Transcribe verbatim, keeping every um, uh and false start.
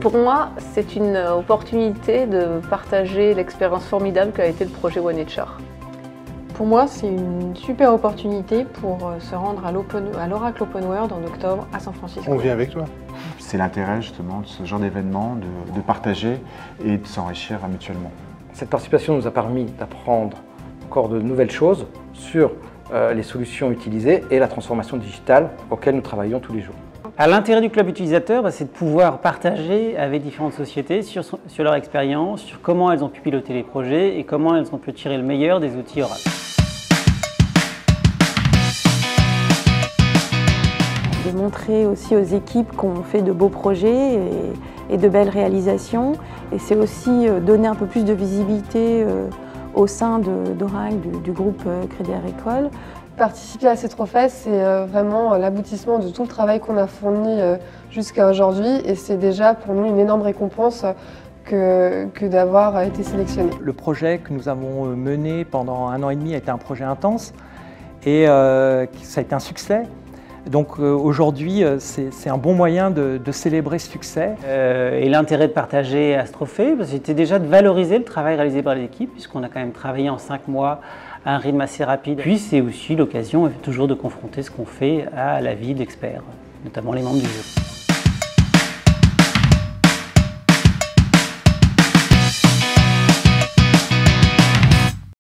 Pour moi, c'est une opportunité de partager l'expérience formidable qu'a été le projet One H R. Pour moi, c'est une super opportunité pour se rendre à l'Oracle Open World en octobre à San Francisco. On vient avec toi. C'est l'intérêt justement de ce genre d'événement, de, de partager et de s'enrichir mutuellement. Cette participation nous a permis d'apprendre encore de nouvelles choses sur euh, les solutions utilisées et la transformation digitale auxquelles nous travaillons tous les jours. L'intérêt du club utilisateur, bah, c'est de pouvoir partager avec différentes sociétés sur, sur leur expérience, sur comment elles ont pu piloter les projets et comment elles ont pu tirer le meilleur des outils Oracle. De montrer aussi aux équipes qu'on fait de beaux projets et, et de belles réalisations. Et c'est aussi donner un peu plus de visibilité au sein d'Oracle, du, du groupe Crédit Agricole. Participer à ces trophées, c'est vraiment l'aboutissement de tout le travail qu'on a fourni jusqu'à aujourd'hui et c'est déjà pour nous une énorme récompense que, que d'avoir été sélectionné. Le projet que nous avons mené pendant un an et demi a été un projet intense et euh, ça a été un succès. Donc euh, aujourd'hui, c'est un bon moyen de, de célébrer ce succès. Euh, et l'intérêt de partager à ce trophée, c'était déjà de valoriser le travail réalisé par l'équipe, puisqu'on a quand même travaillé en cinq mois à un rythme assez rapide. Puis c'est aussi l'occasion toujours de confronter ce qu'on fait à la vie d'experts, notamment les membres du jury.